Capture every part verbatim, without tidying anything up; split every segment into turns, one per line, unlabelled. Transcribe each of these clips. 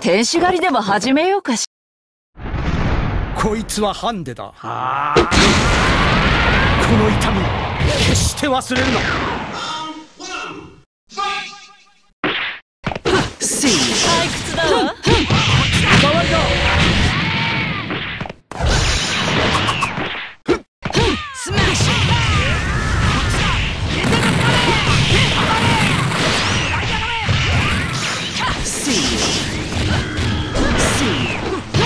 天使狩りでも始めようかし。
こいつはハンデだ。はあ、この痛み決して忘れるな。
シー退屈だわ。
代わりだ。
スマッシュ。シーシー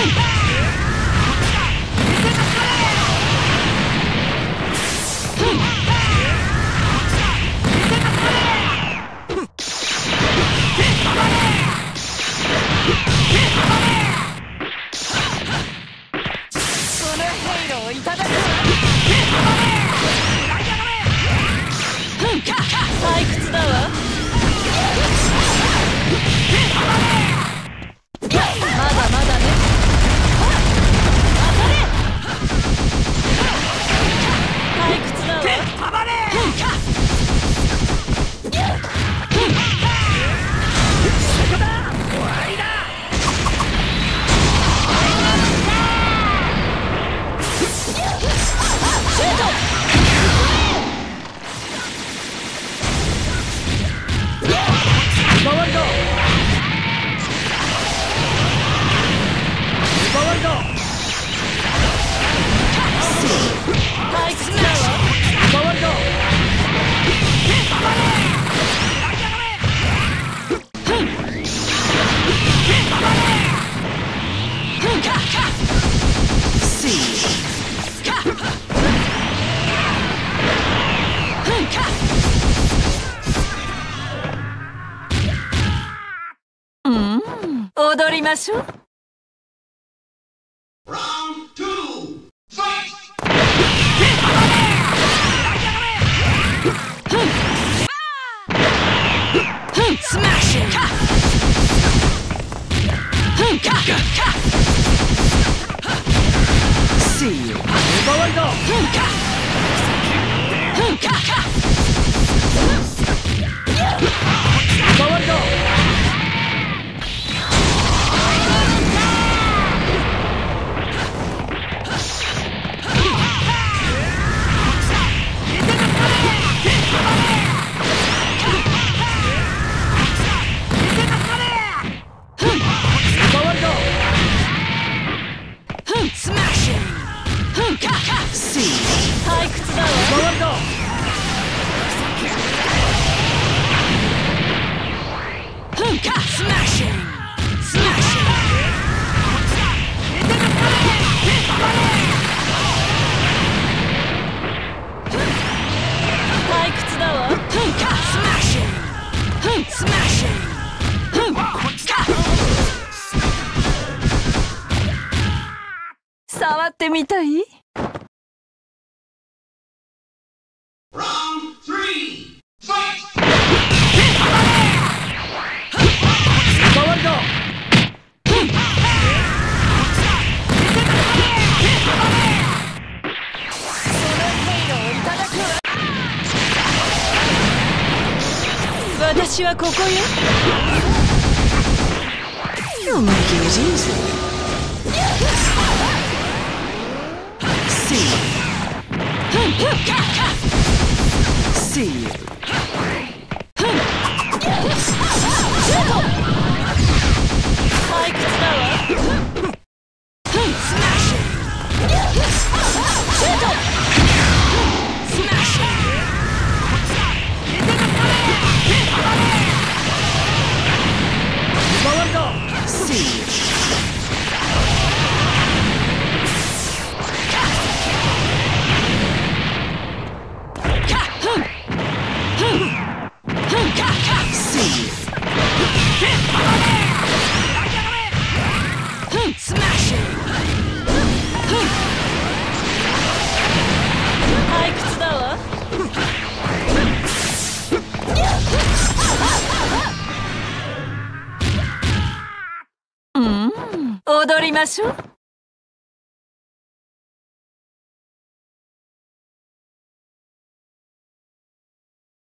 退屈だわ。まだまだね。退屈だわ。そこだ。終わりだ。シュート。代わりだ。代わりだ。退屈だわ。
代わりだ。
うん、踊りましょう。スマッシュ。シー
代わりだ。代わりだ。
スマッシュ。シー退屈だわ。
代わりだ。
スマッシュ。スマッシュ。退屈だわ。スマッシュ。スマッシュ。触ってみたい？
代わりだ。
私はここよ。You're making it easy. See. See. 退屈だわ。スマッシュ。シュート。スマッシュ。
代わりだ。
See. スマッシュ。退屈だわ。うん、踊りましょう。